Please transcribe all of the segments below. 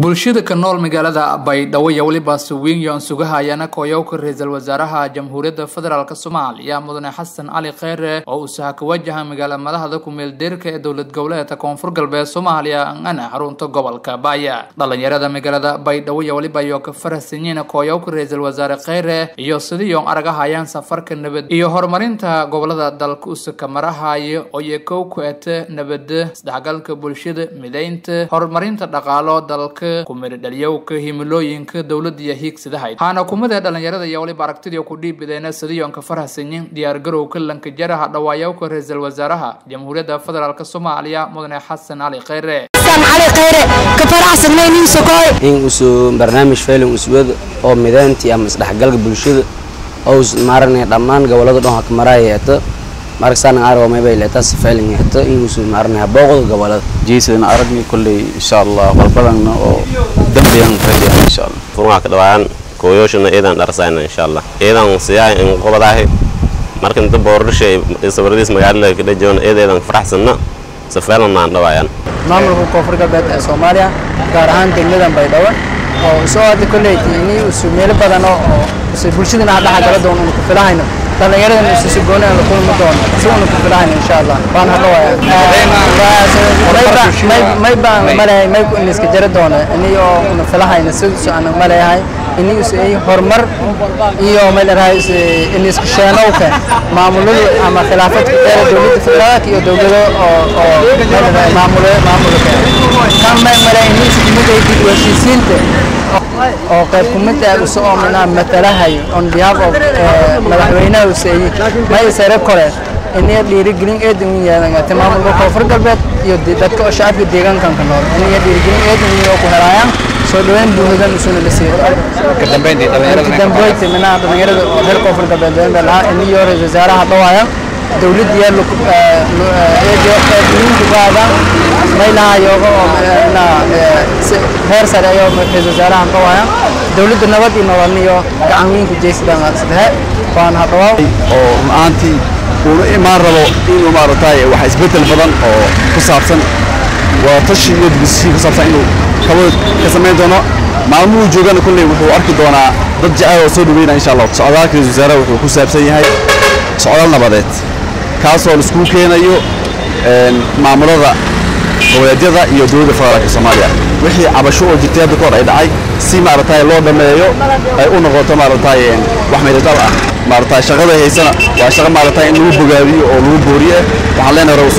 bulshada ka nool magaalada Baydhabo iyo waliba Suuwiin iyo sugahayana kooyowka ra'iisul wasaaraha Jamhuuriyadda Federaalka Soomaaliya Mudane Xasan Ali Khayre oo ka wajahan magaalada madaxda ku meel deerka ee dawlad goboleedka Koonfur Galbeed Soomaaliya ana xarunta gobolka Baaya dhalinyarada magaalada Baydhabo iyo waliba iyo ka farasanyiina kooyowka ra'iisul wasaare Khayre iyo sidii aragahayaan safarka nabad iyo horumarinta gobolada dalka u kamarahayo oo yeekow ku ata nabad isdhexgalka bulshada mideynta horumarinta dhaqaalo dalka kumir dhaliyowka himilooyinka dawladda iyo hiigsidahay hana kumada dhalinyarada iyo waliba aragtida ku dhiibideen sidii ka farasanyin diyaar garowka lanka jaraha dhawaayowka ra'iisul wasaaraha Jamhuuriyadda Federaalka Soomaaliya Mudane Xasan Ali Khayre ka faraxsanayn in uu barnaamij filim uswad oo mideynta ama isdhexgalka bulshada oo maarnay dhamaan gobolada dhan ka marayay marksan aragoo meebay leetas filim hata in uu maarnay booqdo gobolada jiisana aragni kulli insha Allah walbadan oo dambiyan fadhiya insha Allah furma ka dhawaan kooyoshana eedan dharsayna insha Allah eedan siyaa in qobadahay markan inta boordishay isawiradiis magaalada ka dhajoon eedan faraxsana safarna dhawaan maamulka Koonfur Galbeed ee Soomaaliya gaar ahaan degmada Baydhabo oo soo aad kuleeyay inay u meel badan oo bulshadana dhaxal doonaan ku filaayno dhalinyarada si go'aan la kulmi doono si uu ku filaayno insha Allah baan hadlayaa may ku iska jara doona inay oo filaayno si aan maleeyahay inay ay horumar iyo meel raayis in iska shaqeynawka maamulada ama khilaafadka dawladda federaalka iyo dawladda oo maamulka kan maleeyahay si muday dib u heshiisiinta oo qayb kumid ah soo matalahay on behalf of madaxweynaha may sare kore inay dhiirigelin eedan yahay maamulka Koonfur Galbeed iyo dadka shacabka deegaanka ka nool inay dhiirigelin eedan iyo ku helayaan soo dhaweyn buuxda usoo la siiyay ka dambeyntii dhalinyarada reer Koonfur Galbeed inay ra'iisul wasaaraha dhawaaya dawladda iyo heer sare ayaa ra'iisul wasaaraha dhawaaya dawladda nabad iyo nolol gacan ku jeesdan saddex baan hadawaa oo maantii uu imaan rabo inuu maartay wax isbedel badan oo ku saabsan waa tashiyo dibisi ku saabsan inuu ka sameyn doono maalmuhu joogana kullee wuxuu arki doonaa dad jacayl oo soo dhaweynaya insha Allah socdaalka ra'iisul wasaaraha wuxuu ku saabsan yahay socdaal nabadeed kaasoo isku keenayo maamulada goboleedyada iyo dawladda federaalka Soomaaliya wixii cabasho oo jirtay hadda kor ay dhacay si maartay loo dhameeyo ay u noqoto maartay wax meedal ah maartay shaqada haysana waa shaqo maartay in lagu bogaadiyo oo lagu booriyo waxa leenahay raw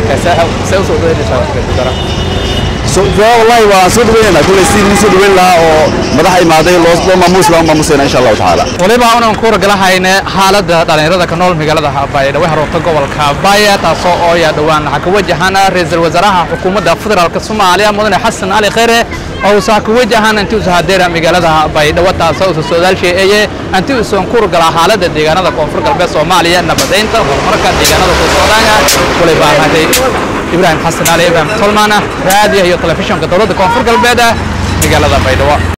والله وصدقنا كل سنة نصدق لها ومدح إمادة لو ما إن شاء الله تعالى. ولما أنا نقول قلها إن حالة دلنا كنول مقالة باية دوّه روتة قبل كباية تصو يا دوان حكوجهنا رئيس الوزراء حكومة الفدرالية الصومالية مدن حسن علي خيره أو ساكوجهنا أنتو سهدير مقالة باية دوّه تصو السودال شيء أنتو سنقول قلها حالة ديجانا كونفور قلبي الصومالية نبضين تمركز ديجانا السودان ولما هذه إبراهيم حسن علي إبراهيم طلمانة راديو هي تلفزيون كدولة كونفور قلبي ده مقالة باية دوّه.